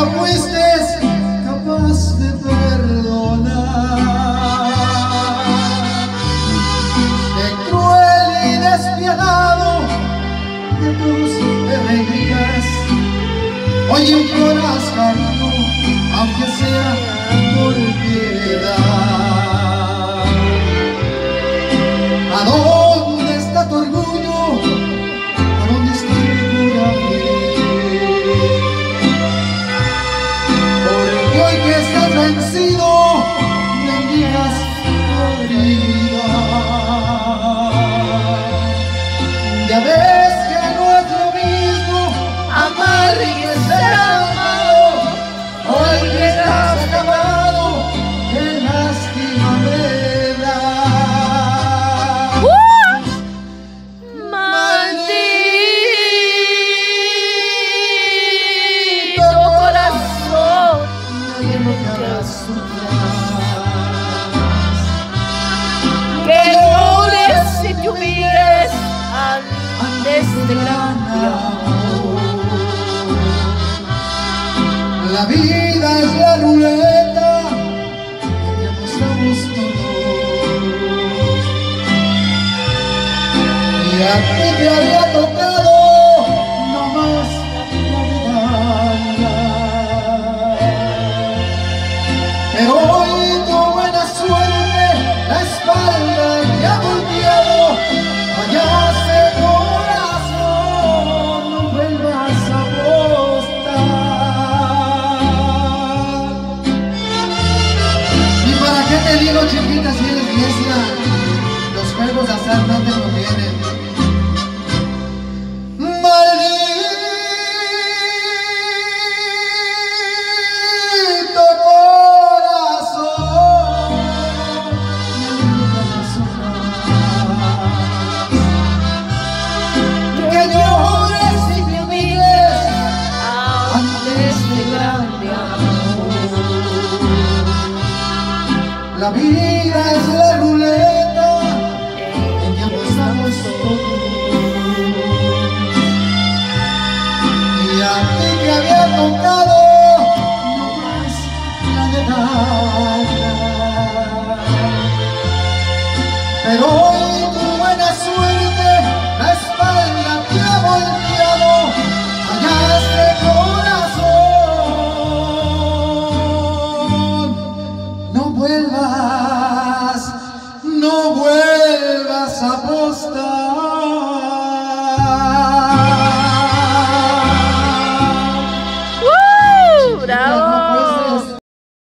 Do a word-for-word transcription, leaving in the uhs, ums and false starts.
no fuiste capaz de perdonar. Qué cruel y despiadado de tus alegrías. Hoy imploras cariño, aunque sea por piedad. ¿A dónde está tu orgullo? ¿A dónde está tu coraje? Porque hoy que estás vencido, me envías podrida. Ya ves que no es lo mismo amar y ser amado. Hoy que estás acabado, qué lástima me da. ¡Uh! Maldito corazón, Nadie lo que hagas que llores si te humilles ante este gran amor. La vida es la ruleta en que apostamos todos. Y a ti te había tocado nomás la medalla. Pero hoy tu buena suerte, la espalda te ha volteado. Fallaste corazón, no vuelvas a apostar. ¿Y para qué te digo, chiquita, si eres necia? Los juegos de azar no te convienen. Maldito corazón, que llores y te humilles Ante este grande amor. La vida es la ruleta en que apostamos todos. Y a ti te había tocado nomás la medalla. Pero hoy